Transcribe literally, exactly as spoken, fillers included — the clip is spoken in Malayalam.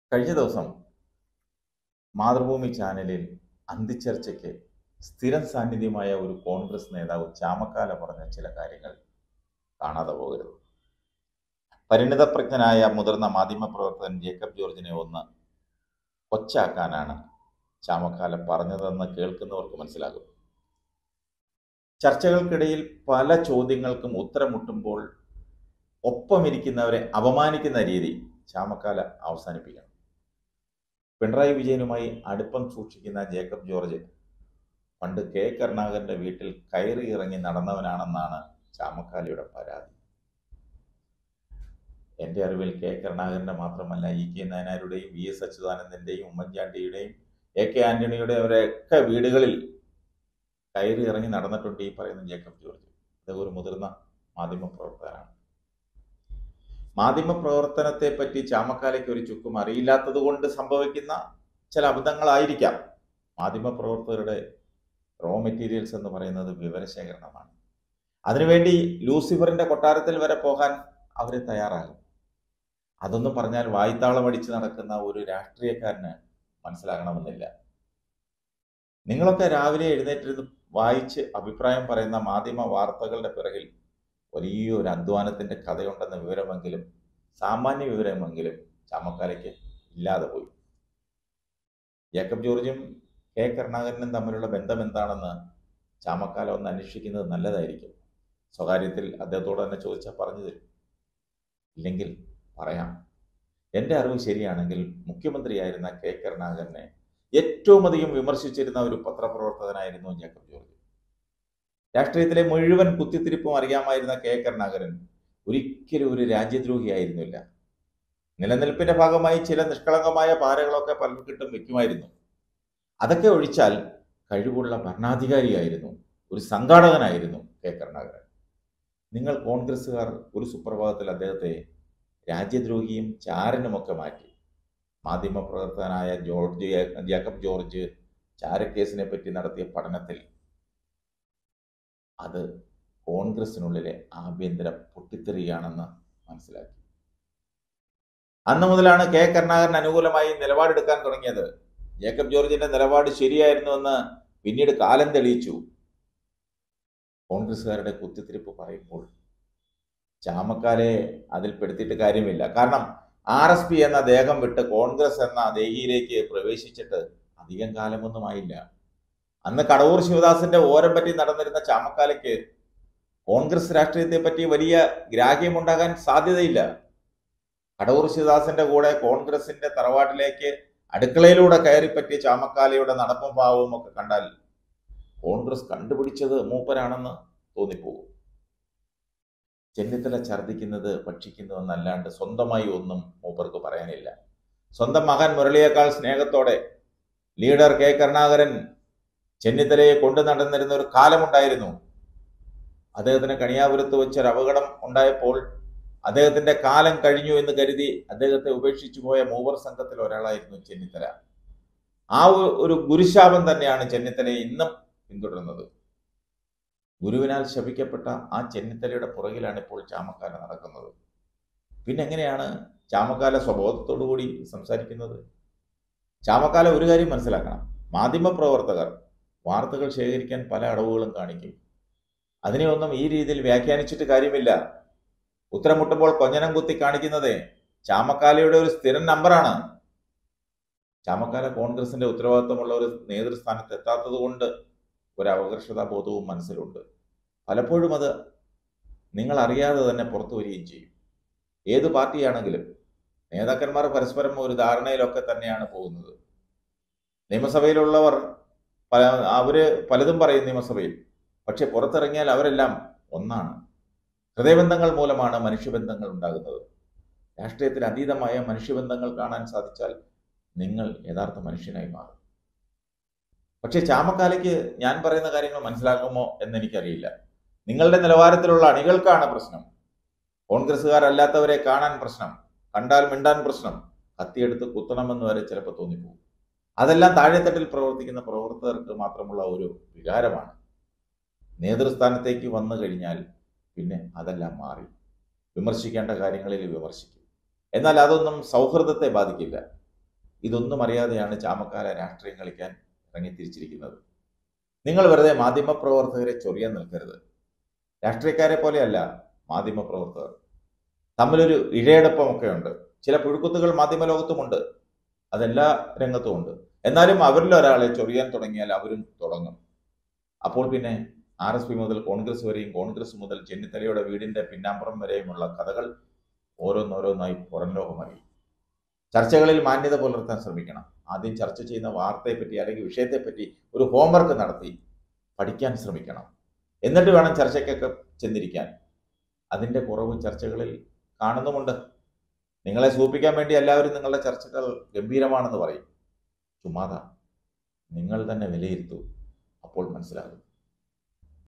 കഴിഞ്ഞ ദിവസം മാതൃഭൂമി ചാനലിൽ അന്തിച്ചർച്ചയ്ക്ക് സ്ഥിരം സാന്നിധ്യമായ ഒരു കോൺഗ്രസ് നേതാവ് ചാമക്കാല പറഞ്ഞ ചില കാര്യങ്ങൾ കാണാതെ പോകരുത്. പരിണിതപ്രജ്ഞനായ മുതിർന്ന മാധ്യമപ്രവർത്തകൻ ജേക്കബ് ജോർജിനെ ഒന്ന് കൊച്ചാക്കാനാണ് ചാമക്കാല പറഞ്ഞതെന്ന് കേൾക്കുന്നവർക്ക് മനസ്സിലാകും. ചർച്ചകൾക്കിടയിൽ പല ചോദ്യങ്ങൾക്കും ഉത്തരം മുട്ടുമ്പോൾ ഒപ്പമിരിക്കുന്നവരെ അപമാനിക്കുന്ന രീതി ചാമക്കാല അവസാനിപ്പിക്കണം. പിണറായി വിജയനുമായി അടുപ്പം സൂക്ഷിക്കുന്ന ജേക്കബ് ജോർജ് പണ്ട് കെ കരുണാകരന്റെ വീട്ടിൽ കയറി ഇറങ്ങി നടന്നവനാണെന്നാണ് ചാമക്കാലയുടെ പരാതി. എൻ്റെ അറിവിൽ കെ കരുണാകരന്റെ മാത്രമല്ല ഇ കെ നായനാരുടെയും വി എസ് അച്യുതാനന്ദന്റെയും ഉമ്മൻചാണ്ടിയുടെയും എ കെ ആന്റണിയുടെയും അവരൊക്കെ വീടുകളിൽ കയറി ഇറങ്ങി നടന്നിട്ടുണ്ട് ഈ പറയുന്ന ജേക്കബ് ജോർജ്. അദ്ദേഹം ഒരു മുതിർന്ന മാധ്യമപ്രവർത്തകനാണ്. മാധ്യമപ്രവർത്തനത്തെ പറ്റി ചാമക്കാലയ്ക്ക് ഒരു ചുക്കും അറിയില്ലാത്തത് കൊണ്ട് സംഭവിക്കുന്ന ചില അബദ്ധങ്ങളായിരിക്കാം. മാധ്യമപ്രവർത്തകരുടെ റോ മെറ്റീരിയൽസ് എന്ന് പറയുന്നത് വിവരശേഖരണമാണ്. അതിനുവേണ്ടി ലൂസിഫറിന്റെ കൊട്ടാരത്തിൽ വരെ പോകാൻ അവർ തയ്യാറാകും. അതൊന്നും പറഞ്ഞാൽ വായ്ത്താളം അടിച്ച് നടക്കുന്ന ഒരു രാഷ്ട്രീയക്കാരന് മനസ്സിലാകണമെന്നില്ല. നിങ്ങളൊക്കെ രാവിലെ എഴുന്നേറ്റിരുന്ന് വായിച്ച് അഭിപ്രായം പറയുന്ന മാധ്യമ വാർത്തകളുടെ പിറകിൽ വലിയൊരു അധ്വാനത്തിന്റെ കഥയുണ്ടെന്ന വിവരമെങ്കിലും സാമാന്യ വിവരമെങ്കിലും ചാമക്കാലയ്ക്ക് ഇല്ലാതെ പോയി. ജേക്കബ് ജോർജും കെ കരുണാകരനും തമ്മിലുള്ള ബന്ധം എന്താണെന്ന് ചാമക്കാല ഒന്ന് അന്വേഷിക്കുന്നത് നല്ലതായിരിക്കും. സ്വകാര്യത്തിൽ അദ്ദേഹത്തോട് തന്നെ ചോദിച്ചാൽ പറഞ്ഞു തരും. ഇല്ലെങ്കിൽ പറയാം. എൻ്റെ അറിവ് ശരിയാണെങ്കിൽ മുഖ്യമന്ത്രിയായിരുന്ന കെ കരുണാകരനെ ഏറ്റവും അധികം വിമർശിച്ചിരുന്ന ഒരു പത്രപ്രവർത്തകനായിരുന്നു ജേക്കബ് ജോർജ്. രാഷ്ട്രീയത്തിലെ മുഴുവൻ കുത്തിത്തിരിപ്പും അറിയാമായിരുന്ന കെ കരുണാകരൻ ഒരിക്കലും ഒരു രാജ്യദ്രോഹിയായിരുന്നില്ല. നിലനിൽപ്പിന്റെ ഭാഗമായി ചില നിഷ്കളങ്കമായ പാരകളൊക്കെ പലർക്കിട്ടും വെക്കുമായിരുന്നു. അതൊക്കെ ഒഴിച്ചാൽ കഴിവുള്ള ഭരണാധികാരിയായിരുന്നു, ഒരു സംഘാടകനായിരുന്നു കെ കരുണാകരൻ. നിങ്ങൾ കോൺഗ്രസ്സുകാർ ഒരു സുപ്രഭാതത്തിൽ അദ്ദേഹത്തെ രാജ്യദ്രോഹിയും ചാരനുമൊക്കെ മാറ്റി. മാധ്യമപ്രവർത്തകനായ ജോർജ് ജേക്കബ് ജോർജ് ചാരക്കേസിനെ പറ്റി നടത്തിയ പഠനത്തിൽ അത് കോൺഗ്രസിനുള്ളിലെ ആഭ്യന്തര പൊട്ടിത്തെറിയാണെന്ന് മനസ്സിലാക്കി. അന്ന് മുതലാണ് കെ കരുണാകരൻ അനുകൂലമായി നിലപാടെടുക്കാൻ തുടങ്ങിയത്. ജേക്കബ് ജോർജിന്റെ നിലപാട് ശരിയായിരുന്നുവെന്ന് പിന്നീട് കാലം തെളിയിച്ചു. കോൺഗ്രസ്സുകാരുടെ കുത്തിത്തിരിപ്പ് പറയുമ്പോൾ ചാമക്കാലെ അതിൽ പെടുത്തിയിട്ട് കാര്യമില്ല. കാരണം ആർ എസ് പി എന്ന ദേഹം വിട്ട് കോൺഗ്രസ് എന്ന ദേഹിയിലേക്ക് പ്രവേശിച്ചിട്ട് അധികം കാലമൊന്നും ആയില്ല. അന്ന് കടവൂർ ശിവദാസിന്റെ ഓരം പറ്റി നടന്നിരുന്ന ചാമക്കാലയ്ക്ക് കോൺഗ്രസ് രാഷ്ട്രീയത്തെ പറ്റി വലിയ ഗ്രാഹ്യമുണ്ടാകാൻ സാധ്യതയില്ല. കടവൂർ ശിവദാസിന്റെ കൂടെ കോൺഗ്രസിന്റെ തറവാട്ടിലേക്ക് അടുക്കളയിലൂടെ കയറിപ്പറ്റിയ ചാമക്കാലയുടെ നടപ്പും ഭാവവും ഒക്കെ കണ്ടാൽ കോൺഗ്രസ് കണ്ടുപിടിച്ചത് മൂപ്പരാണെന്ന് തോന്നിപ്പോകും. ചെന്നിത്തല ഛർദ്ദിക്കുന്നത് ഭക്ഷിക്കുന്നതെന്നല്ലാണ്ട് സ്വന്തമായി ഒന്നും മൂപ്പർക്ക് പറയാനില്ല. സ്വന്തം മകൻ മുരളിയേക്കാൾ സ്നേഹത്തോടെ ലീഡർ കെ കരുണാകരൻ ചെന്നിത്തലയെ കൊണ്ടു നടന്നിരുന്ന ഒരു കാലമുണ്ടായിരുന്നു. അദ്ദേഹത്തിന് കണിയാപുരത്ത് വെച്ചൊരു അപകടം ഉണ്ടായപ്പോൾ അദ്ദേഹത്തിന്റെ കാലം കഴിഞ്ഞു എന്ന് കരുതി അദ്ദേഹത്തെ ഉപേക്ഷിച്ചു പോയ മൂവർ സംഘത്തിൽ ഒരാളായിരുന്നു ചെന്നിത്തല. ആ ഒരു ഗുരുശാപം തന്നെയാണ് ചെന്നിത്തലയെ ഇന്നും പിന്തുടരുന്നത്. ഗുരുവിനാൽ ശപിക്കപ്പെട്ട ആ ചെന്നിത്തലയുടെ പുറകിലാണ് ഇപ്പോൾ ചാമക്കാല നടക്കുന്നത്. പിന്നെ എങ്ങനെയാണ് ചാമക്കാല സ്വബോധത്തോടു കൂടി സംസാരിക്കുന്നത്? ചാമക്കാല ഒരു കാര്യം മനസ്സിലാക്കണം. മാധ്യമപ്രവർത്തകർ വാർത്തകൾ ശേഖരിക്കാൻ പല അടവുകളും കാണിക്കും. അതിനെ ഒന്നും ഈ രീതിയിൽ വ്യാഖ്യാനിച്ചിട്ട് കാര്യമില്ല. ഉത്തരം മുട്ടുമ്പോൾ കൊഞ്ഞനം കുത്തി കാണിക്കുന്നത് ചാമക്കാലയുടെ ഒരു സ്ഥിരം നമ്പറാണ്. ചാമക്കാല കോൺഗ്രസിന്റെ ഉത്തരവാദിത്തമുള്ള ഒരു നേതൃസ്ഥാനത്ത് എത്താത്തത് കൊണ്ട് ഒരു അപകർഷതാ ബോധവും മനസ്സിലുണ്ട്. പലപ്പോഴും അത് നിങ്ങൾ അറിയാതെ തന്നെ പുറത്തു വരികയും ചെയ്യും. ഏത് പാർട്ടിയാണെങ്കിലും നേതാക്കന്മാർ പരസ്പരം ഒരു ധാരണയിലൊക്കെ തന്നെയാണ് പോകുന്നത്. നിയമസഭയിലുള്ളവർ പല അവര് പലതും പറയും നിയമസഭയിൽ, പക്ഷെ പുറത്തിറങ്ങിയാൽ അവരെല്ലാം ഒന്നാണ്. ഹൃദയബന്ധങ്ങൾ മൂലമാണ് മനുഷ്യബന്ധങ്ങൾ ഉണ്ടാകുന്നത്. രാഷ്ട്രീയത്തിൽ അതീതമായ മനുഷ്യബന്ധങ്ങൾ കാണാൻ സാധിച്ചാൽ നിങ്ങൾ യഥാർത്ഥ മനുഷ്യനായി മാറും. പക്ഷെ ചാമക്കാലയ്ക്ക് ഞാൻ പറയുന്ന കാര്യങ്ങൾ മനസ്സിലാക്കുമോ എന്നെനിക്കറിയില്ല. നിങ്ങളുടെ നിലവാരത്തിലുള്ള അണികൾക്കാണ് പ്രശ്നം. കോൺഗ്രസ്സുകാരല്ലാത്തവരെ കാണാൻ പ്രശ്നം, കണ്ടാൽ മിണ്ടാൻ പ്രശ്നം, കത്തിയെടുത്ത് കുത്തണമെന്ന് വരെ ചിലപ്പോൾ തോന്നിപ്പോകും. അതെല്ലാം താഴെത്തട്ടിൽ പ്രവർത്തിക്കുന്ന പ്രവർത്തകർക്ക് മാത്രമുള്ള ഒരു വികാരമാണ്. നേതൃസ്ഥാനത്തേക്ക് വന്നു കഴിഞ്ഞാൽ പിന്നെ അതെല്ലാം മാറി. വിമർശിക്കേണ്ട കാര്യങ്ങളിൽ വിമർശിക്കും. എന്നാൽ അതൊന്നും സൗഹൃദത്തെ ബാധിക്കില്ല. ഇതൊന്നും അറിയാതെയാണ് ചാമക്കാല രാഷ്ട്രീയം കളിക്കാൻ ഇറങ്ങിത്തിരിച്ചിരിക്കുന്നത്. നിങ്ങൾ വെറുതെ മാധ്യമപ്രവർത്തകരെ ചൊറിയാൻ നിൽക്കരുത്. രാഷ്ട്രീയക്കാരെ പോലെയല്ല മാധ്യമപ്രവർത്തകർ. തമ്മിലൊരു ഇഴയടപ്പമൊക്കെ ഉണ്ട്. ചില പുഴുക്കുത്തുകൾ മാധ്യമലോകത്തുമുണ്ട്, അതെല്ലാ രംഗത്തും ഉണ്ട്. എന്നാലും അവരിൽ ഒരാളെ ചൊറിയാൻ തുടങ്ങിയാൽ അവരും തുടങ്ങും. അപ്പോൾ പിന്നെ ആർ എസ് പി മുതൽ കോൺഗ്രസ് വരെയും കോൺഗ്രസ് മുതൽ ചെന്നിത്തലയുടെ വീടിന്റെ പിന്നാമ്പുറം വരെയുമുള്ള കഥകൾ ഓരോന്നോരോന്നായി പുറം ലോകമറിയും. ചർച്ചകളിൽ മാന്യത പുലർത്താൻ ശ്രമിക്കണം. ആദ്യം ചർച്ച ചെയ്യുന്ന വാർത്തയെപ്പറ്റി അല്ലെങ്കിൽ വിഷയത്തെപ്പറ്റി ഒരു ഹോംവർക്ക് നടത്തി പഠിക്കാൻ ശ്രമിക്കണം. എന്നിട്ട് വേണം ചർച്ചയ്ക്കൊക്കെ ചെന്നിരിക്കാൻ. അതിൻ്റെ കുറവ് ചർച്ചകളിൽ കാണുന്നുമുണ്ട്. നിങ്ങളെ സൂപ്പിക്കാൻ വേണ്ടി എല്ലാവരും നിങ്ങളുടെ ചർച്ചകൾ ഗംഭീരമാണെന്ന് പറയും. ചുമ്മാതാ. നിങ്ങൾ തന്നെ വിലയിരുത്തൂ, അപ്പോൾ മനസ്സിലാകും.